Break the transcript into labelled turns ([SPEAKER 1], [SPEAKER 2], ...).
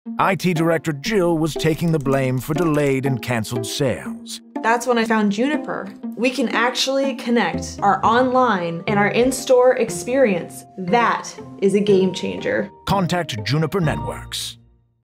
[SPEAKER 1] IT Director Jill was taking the blame for delayed and canceled sales.
[SPEAKER 2] That's when I found Juniper. We can actually connect our online and our in-store experience. That is a game changer.
[SPEAKER 1] Contact Juniper Networks.